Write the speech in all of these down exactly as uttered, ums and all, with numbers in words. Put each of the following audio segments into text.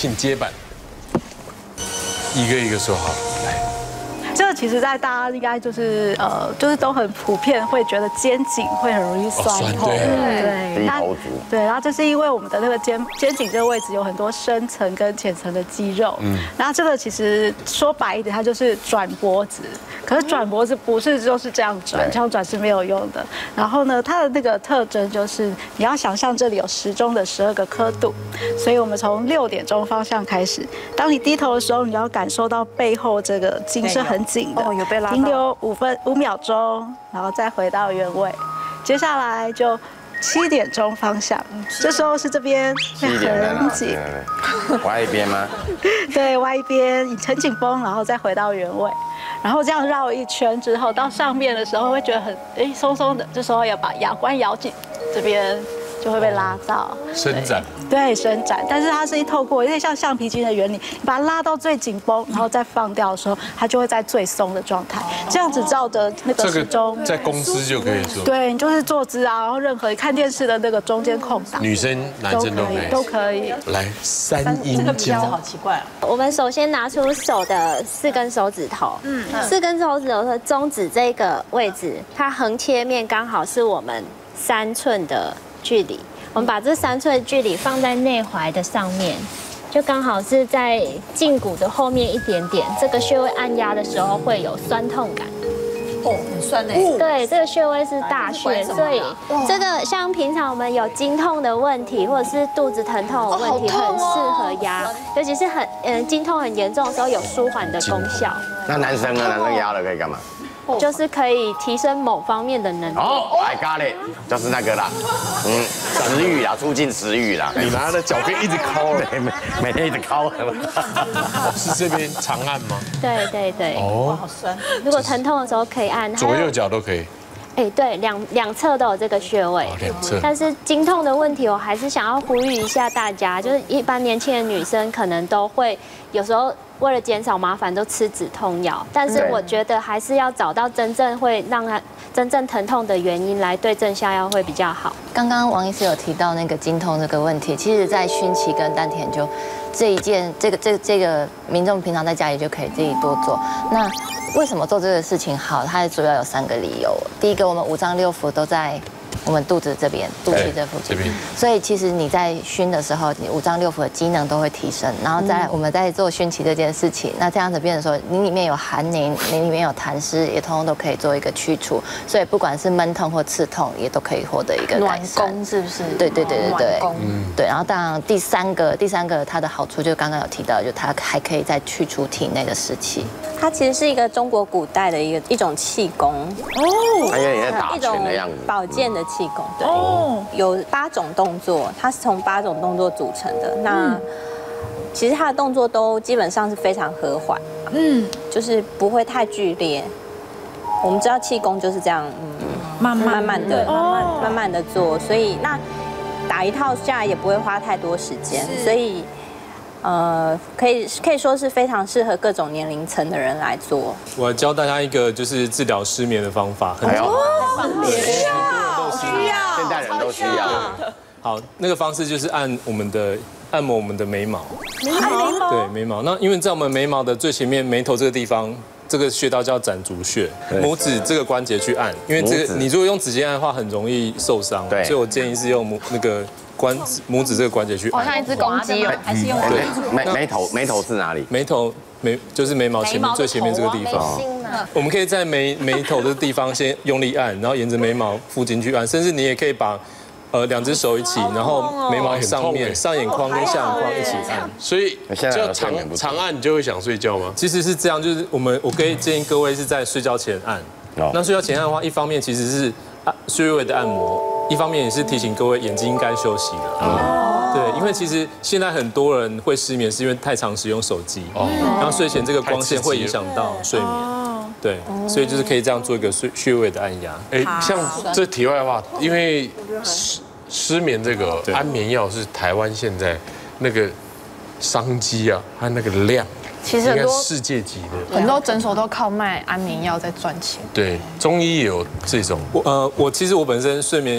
请接板，一个一个说好，来。 这个其实，在大家应该就是呃，就是都很普遍会觉得肩颈会很容易酸痛，对， 低头族， 对，然后这是因为我们的那个肩肩颈这个位置有很多深层跟浅层的肌肉，嗯，然后这个其实说白一点，它就是转脖子，可是转脖子不是就是这样转，这样转是没有用的。然后呢，它的那个特征就是你要想象这里有时钟的十二个刻度，所以我们从六点钟方向开始，当你低头的时候，你要感受到背后这个筋是很紧的， 哦，有被拉到， 停留五分五秒钟，然后再回到原位。接下来就七点钟方向，这时候是这边会很紧， 歪一边吗？ 对，歪一边，你很紧绷，然后再回到原位。然后这样绕一圈之后，到上面的时候会觉得很哎松松的，这时候要把牙关咬紧，这边就会被拉到伸展。 对，伸展，但是它是一透过有点像橡皮筋的原理，你把它拉到最紧绷，然后再放掉的时候，它就会在最松的状态。这样子照着那个时钟， 在公司就可以做。 对，你就是坐姿啊，然后任何看电视的那个中间空档， 女生、男生都可以， 都可以。 来，三阴交， 好奇怪哦。 我们首先拿出手的四根手指头，嗯，四根手指头的中指这个位置，它横切面刚好是我们三寸的距离。我们把这三寸距离放在内踝的上面，就刚好是在胫骨的后面一点点。这个穴位按压的时候会有酸痛感。 哦，很酸哎。 对，这个穴位是大穴，所以这个像平常我们有经痛的问题，或者是肚子疼痛的问题，很适合压，尤其是很嗯经痛很严重的时候有舒缓的功效。 那男生呢？男生压了可以干嘛？ 就是可以提升某方面的能力。 哦 ，I got it， 就是那个啦，嗯，食欲啦，促进食欲啦。 你拿着脚可以一直敲， 每每每天一直敲。 是这边长按吗？ 对对对。 哦，好酸。 如果疼痛的时候可以按。 左右脚都可以。 哎，对，两两侧都有这个穴位。 两侧。 但是经痛的问题，我还是想要呼吁一下大家，就是一般年轻的女生可能都会有时候。为了减少麻烦，都吃止痛药，但是我觉得还是要找到真正会让它真正疼痛的原因来对症下药会比较好。 刚刚王医师有提到那个经痛这个问题，其实在熏萁跟丹田就这一件，这个这个这个民众平常在家里就可以自己多做。那为什么做这个事情好？它主要有三个理由。第一个，我们五脏六腑都在我们肚子这边，肚脐这附近，所以其实你在熏的时候，你五脏六腑的机能都会提升。然后再来我们在做熏萁这件事情，那这样子变成说，你里面有寒凝，你里面有痰湿，也通通都可以做一个去除。所以不管是闷痛或刺痛，也都可以获得一个改善。 暖宫是不是？ 对对对对对， 嗯， 对。然后当然第三个，第三个它的好处就刚刚有提到，就它还可以再去除体内的湿气。 它其实是一个中国古代的一个一种气功哦，还有你在打拳的样子， 保健的气功，对，哦，有八种动作，它是从八种动作组成的。那其实它的动作都基本上是非常和缓，嗯，就是不会太剧烈。我们知道气功就是这样，嗯，慢慢慢慢的、慢慢慢慢的做，所以那打一套下来也不会花太多时间，所以。呃，可以可以说是非常适合各种年龄层的人来做。 我教大家一个就是治疗失眠的方法，很好， 需要需要， 现代人都需要。 好，那个方式就是按我们的按摩我们的眉毛， 眉毛对眉毛。那因为在我们眉毛的最前面眉头这个地方。这个穴道叫攒竹穴，拇指这个关节去按，因为这个你如果用指尖按的话，很容易受伤，所以我建议是用拇那个关拇指这个关节去按。 好像一只公鸡哦，还是用对眉眉头眉头是哪里？ 眉头眉就是眉毛前面最前面这个地方。我们可以在眉眉头的地方先用力按，然后沿着眉毛附近去按，甚至你也可以把。呃，两只手一起，然后眉毛上面、上眼眶跟下眼眶一起按， 所以就长长按你就会想睡觉吗？ 其实是这样，就是我们我可以建议各位是在睡觉前按。那睡觉前按的话，一方面其实是按穴位的按摩，一方面也是提醒各位眼睛应该休息了。对，因为其实现在很多人会失眠，是因为太常使用手机，然后睡前这个光线会影响到睡眠。对，所以就是可以这样做一个穴穴位的按压。 哎，像这题外话，因为失失眠这个安眠药是台湾现在那个商机啊，和那个量， 其实很多世界级的， 很多诊所都靠卖安眠药在赚钱。 对，中医也有这种。 我呃，我其实我本身睡眠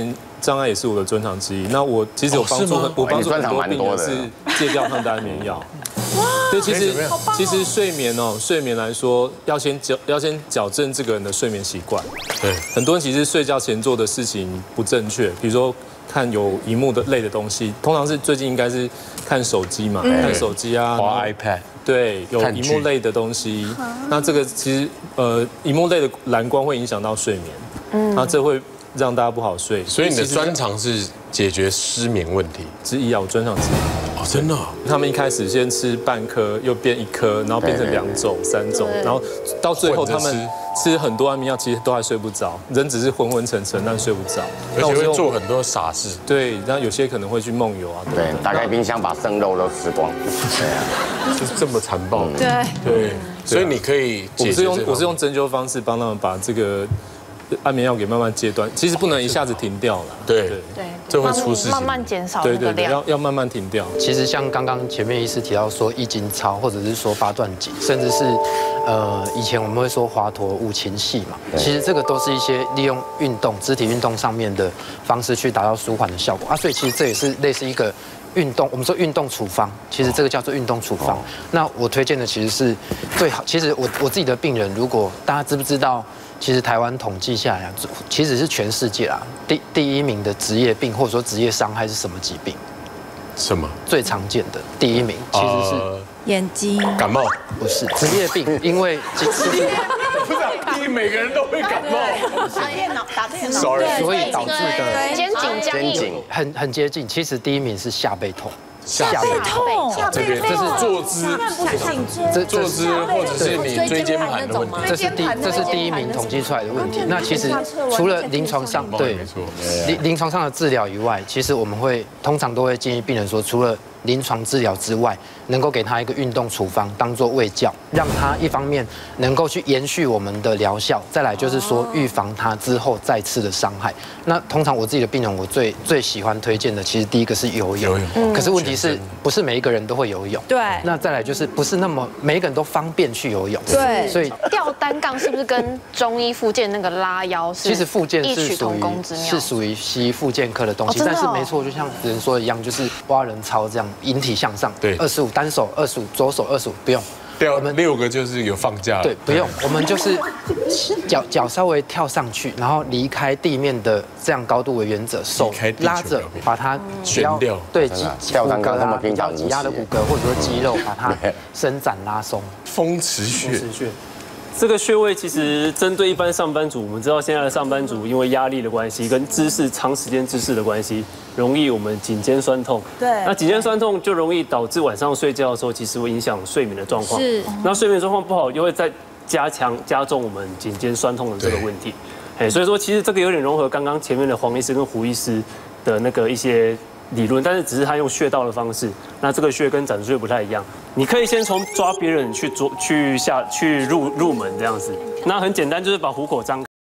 障碍也是我的专长之一。那我其实有帮助很，我帮助很多病人是戒掉抗的安眠药。对，其实其实睡眠哦，睡眠来说，要先矫要先矫正这个人的睡眠习惯。 对， 很多人其实睡觉前做的事情不正确，比如说看有荧幕的类的东西，通常是最近应该是看手机嘛，看手机啊， 滑 iPad。 对，有荧幕类的东西，那这个其实呃，荧幕类的蓝光会影响到睡眠，嗯，那这会让大家不好睡。 所以你的专长是解决失眠问题之一啊，我专长之一。 哦，真的。 他们一开始先吃半颗，又变一颗，然后变成两种、三种，然后到最后他们吃很多安眠药，其实都还睡不着，人只是昏昏沉沉，但睡不着， 而且会做很多傻事。 对，然后有些可能会去梦游啊。 对，打开冰箱把生肉都吃光。对啊，是这么残暴。 对对，所以你可以解决。 我是用我是用针灸方式帮他们把这个安眠药给慢慢戒断，其实不能一下子停掉了。 对对，这会出事情。 慢慢减少对对对，要要慢慢停掉。 其实像刚刚前面医师提到说易筋操，或者是说八段锦，甚至是呃以前我们会说华佗五禽戏嘛，其实这个都是一些利用运动、肢体运动上面的方式去达到舒缓的效果啊，所以其实这也是类似一个。运动，我们说运动处方，其实这个叫做运动处方。那我推荐的其实是最好。其实我我自己的病人，如果大家知不知道，其实台湾统计下来，其实是全世界啦第第一名的职业病或者说职业伤害是什么疾病？ 什么？ 最常见的第一名其实是眼睛感冒， 不是职业病，因为不是第一，每个人都会感冒。 打电脑，打电脑， 所以导致的肩颈僵硬， 很很接近。其实第一名是下背痛。 下背痛，这边这是坐姿，这坐姿或者是你椎间盘的问题， 这是第这是第一名统计出来的问题。那其实除了临床上对临临床上的治疗以外，其实我们会通常都会建议病人说，除了临床治疗之外，能够给他一个运动处方当做卫教，让他一方面能够去延续我们的疗效，再来就是说预防他之后再次的伤害。那通常我自己的病人，我最最喜欢推荐的，其实第一个是游泳，可是问题是不是每一个人都会游泳？ 对。 那再来就是不是那么每一个人都方便去游泳， 对。 所以吊单杠是不是跟中医复健那个拉腰是？ 其实复健异曲是属于同工之妙， 是属于西医复健科的东西，但是没错，就像人说的一样，就是蛙人操这样。引体向上， 对， 二十五单手二十五，左手二十五，不用。 对，我们六个就是有放假。 对，不用，我们就是脚脚稍微跳上去，然后离开地面的这样高度为原则，手拉着把它悬掉， 对，肌跳上刚那么平常挤压的骨骼或者说肌肉，把它伸展拉松。 风池穴。 这个穴位其实针对一般上班族，我们知道现在的上班族因为压力的关系，跟姿势长时间姿势的关系，容易我们颈肩酸痛。 对， 那颈肩酸痛就容易导致晚上睡觉的时候，其实会影响睡眠的状况。 是， 那睡眠状况不好，又会再加强加重我们颈肩酸痛的这个问题。哎，所以说其实这个有点融合刚刚前面的黄医师跟胡医师的那个一些理论，但是只是他用穴道的方式，那这个穴跟展示穴不太一样。你可以先从抓别人去做去下去入入门这样子，那很简单，就是把虎口张开。